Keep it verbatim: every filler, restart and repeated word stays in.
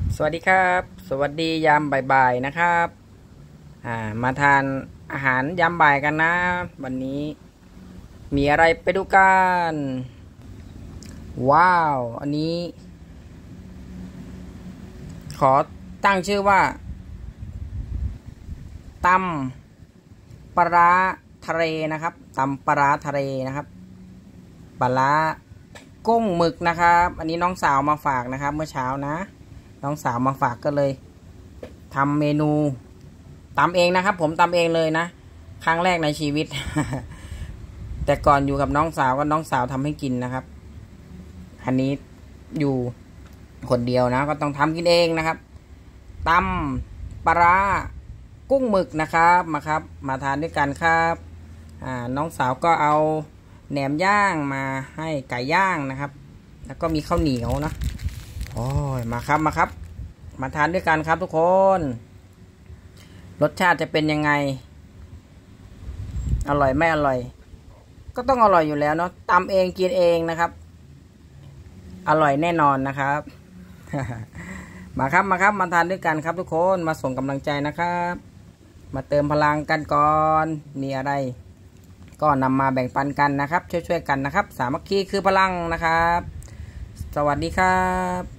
สวัสดีครับสวัสดียามบ่ายๆนะครับอ่ามาทานอาหารยามบ่ายกันนะวันนี้มีอะไรไปดูกันว้าวอันนี้ขอตั้งชื่อว่าตำปลาร้าทะเลนะครับตำปลาร้าทะเลนะครับปลาร้ากุ้งหมึกนะครับอันนี้น้องสาวมาฝากนะครับเมื่อเช้านะน้องสาวมาฝากก็เลยทำเมนูตำเองนะครับผมตำเองเลยนะครั้งแรกในชีวิต แต่ก่อนอยู่กับน้องสาวก็น้องสาวทำให้กินนะครับอันนี้อยู่คนเดียวนะก็ต้องทำกินเองนะครับตำปลาร้ากุ้งหมึกนะครับมาครับมาทานด้วยกันครับอ่าน้องสาวก็เอาแหนมย่างมาให้ไก่ย่างนะครับแล้วก็มีข้าวเหนียวนะโอ้ยมาครับมาครับมาทานด้วยกันครับทุกคนรสชาติจะเป็นยังไงอร่อยไม่อร่อยก็ต้องอร่อยอยู่แล้วเนาะตำเองกินเองนะครับอร่อยแน่นอนนะครับ มาครับมาครับมาทานด้วยกันครับทุกคนมาส่งกำลังใจนะครับมาเติมพลังกันก่อนมีอะไรก็นำมาแบ่งปันกันนะครับช่วยๆกันนะครับสามัคคีคือพลังนะครับสวัสดีครับ